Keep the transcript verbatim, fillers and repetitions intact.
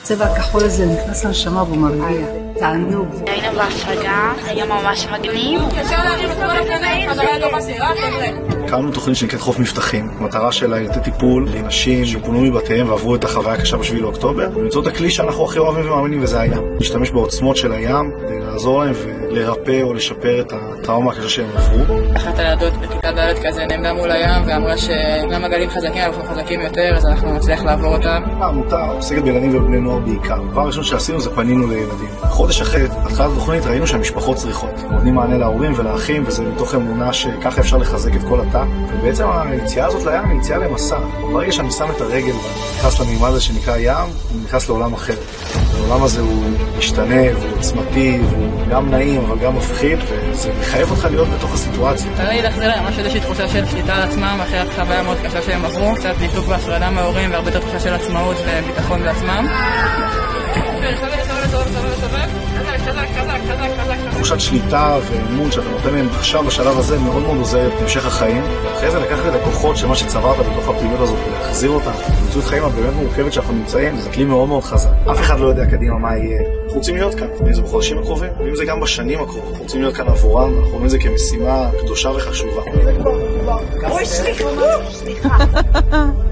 הצבע הכחול הזה נכנס לנשמה והוא מרגיע. תענוג. היינו בהפגה, היה ממש מגניב. הקמנו תוכנית שנקראת חוף מבטחים. המטרה שלה היא לתת טיפול לנשים שפונו מבתיהם ועברו את החוויה הקשה בשביל אוקטובר. באמצעות הכלי שאנחנו הכי אוהבים ומאמינים וזה הים. להשתמש בעוצמות של הים כדי לעזור להם ולרפא או לשפר את הטראומה הקשה שהם עברו. אחת הילדות בכיתה ד' כזה נעמדה מול הים ואמרה שגם הגלים חזקים, אנחנו חזקים יותר, אז אנחנו נצליח לעבור אותם. העמותה עוסקת בילדים ובני נוער בעיקר. הדבר הראשון שעשינו זה פנינו לילדים. חודש אחרי התחלת התוכנית ראינו שהמשפחות צריכות. נותנים מענה להורים ולאחים, וזה מתוך אמונה שככה אפשר לחזק את כל התא. ובעצם היציאה הזאת לים היא יציאה למסע. ברגע שאני שם את הרגל ונכנס למימד הזה שנקרא ים, אני נכנס לעולם אחר. העולם הזה הוא משתנה והוא עוצמתי והוא גם נעים אבל גם מפחיד, וזה מחייב אותך להיות בתוך הסיטואציה. תראי להחזיר להם ממש איזושהי תחושה של שליטה על עצמם אחרי החוויה מאוד קשה שהם עברו, קצת ניתוק והפרדה מההורים והרבה יותר תחושה של עצמאות וביטחון בעצמם. תחושת שליטה ואמון שאתה נותן להם עכשיו בשלב הזה מאוד מאוד עוזר את המשך החיים. אחרי זה לקחת את הכוחות של מה שצברת בתוך הפעילות הזאת ולהחזיר אותה. במציאות חיים הבאמת מורכבת שאנחנו נמצאים, זה כלי מאוד מאוד חזק. אף אחד לא יודע קדימה מה יהיה. אנחנו רוצים להיות כאן, ואם זה בחודשים הקרובים, ואם זה גם בשנים הקרובות. אנחנו רוצים להיות כאן עבורם, אנחנו רואים את זה כמשימה קדושה וחשובה. אוי, סליחה, סליחה.